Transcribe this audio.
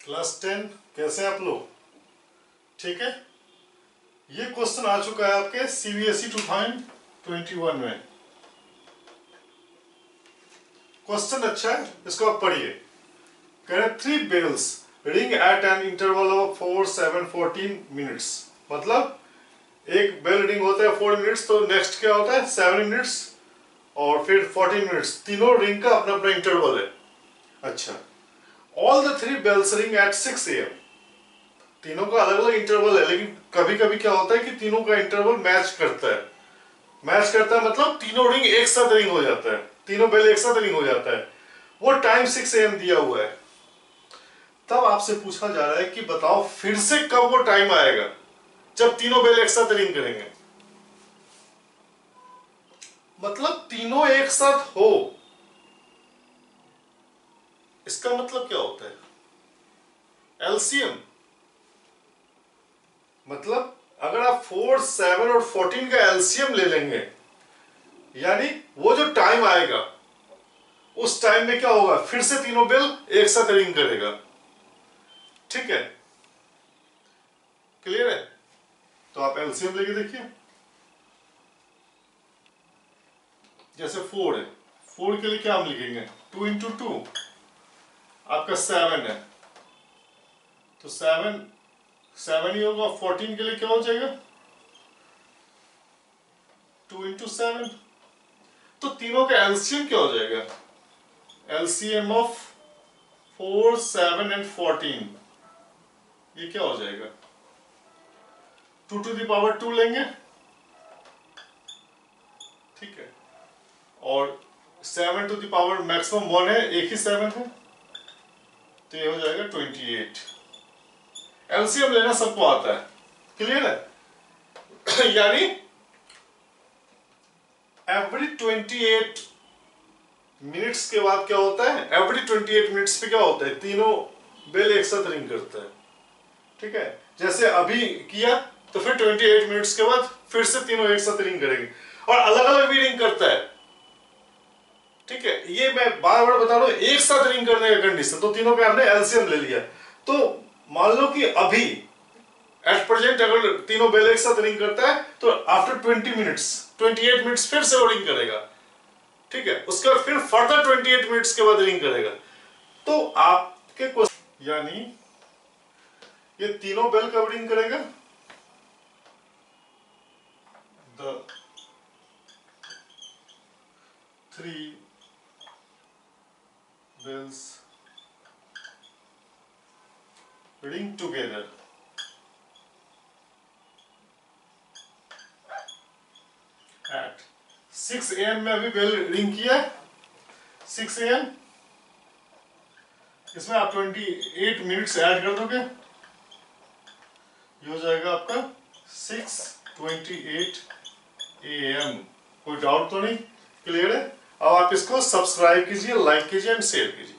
Class 10 कैसे हैं आप लोग? ठीक है। ये क्वेश्चन आ चुका है आपके सीबीएसई 2021 में। क्वेश्चन अच्छा है, इसको आप पढ़िए। कह रहे 3 bells ring at an interval of 4, 7, 14 minutes. मतलब एक बेल रिंग होता है 4 मिनट्स, तो नेक्स्ट क्या होता है 7 मिनट्स और फिर 14 मिनट्स। तीनों रिंग का अपना अपना इंटरवल है। अच्छा, all the 3 bells ring at 6 AM। तीनों का अलग अलग इंटरवल है, लेकिन कभी कभी क्या होता है कि तीनों का इंटरवल मैच करता है। मैच करता है मतलब तीनों रिंग एक साथ रिंग हो जाता है, तीनों बेल एक साथ रिंग हो जाता है। वो टाइम 6 AM दिया हुआ है। तब आपसे पूछा जा रहा है कि बताओ फिर से कब वो टाइम आएगा जब तीनों बेल एक साथ रिंग करेंगे। मतलब तीनों एक साथ हो, इसका मतलब क्या होता है? एलसीएम। मतलब अगर आप 4, 7 और 14 का एलसीएम ले लेंगे, यानी वो जो टाइम आएगा उस टाइम में क्या होगा, फिर से तीनों बेल एक साथ रिंग करेगा। ठीक है, क्लियर है? तो आप एलसीएम लेके देखिए। जैसे 4 है, 4 के लिए क्या हम लिखेंगे, 2 इंटू 2 आपका 7 है, तो 7 ही होगा। 14 के लिए क्या हो जाएगा, 2 इंटू 7। तो तीनों का एलसीएम क्या हो जाएगा, एलसीएम ऑफ 4, 7 एंड 14 ये क्या हो जाएगा, 2 टू द पावर 2 लेंगे। ठीक है, और 7 टू द पावर मैक्सिमम 1 है, एक ही 7 है, तो ये हो जाएगा 28। एलसीएम लेना सबको आता है, क्लियर है? यानी एवरी 28 मिनट्स के बाद क्या होता है, एवरी 28 मिनट्स पे क्या होता है, तीनों बेल एक साथ रिंग करता है। ठीक है, जैसे अभी किया तो फिर 28 मिनट्स के बाद फिर से तीनों एक साथ रिंग करेंगे, और अलग अलग भी रिंग करता है। ठीक है, ये मैं बार बार बता रहा हूं, एक साथ रिंग करने का कंडीशन, तो तीनों पे आपने एलसीएम ले लिया। तो मान लो कि अभी एट प्रेजेंट अगर तीनों बेल एक साथ रिंग करता है, तो आफ्टर 20 मिनट्स 28 मिनट्स फिर से वो रिंग करेगा। ठीक है, उसके बाद फिर फर्दर 28 मिनट्स के बाद रिंग करेगा। तो आपके क्वेश्चन, यानी ये तीनों बेल कब रिंग करेगा, the 3 bells ring together at 6 AM में अभी बेल रिंग किया 6 AM, इसमें आप 28 मिनट्स ऐड कर दोगे, ये हो जाएगा आपका 6:28 AM। कोई डाउट तो नहीं, क्लियर है? अब आप इसको सब्सक्राइब कीजिए, लाइक कीजिए एंड शेयर कीजिए।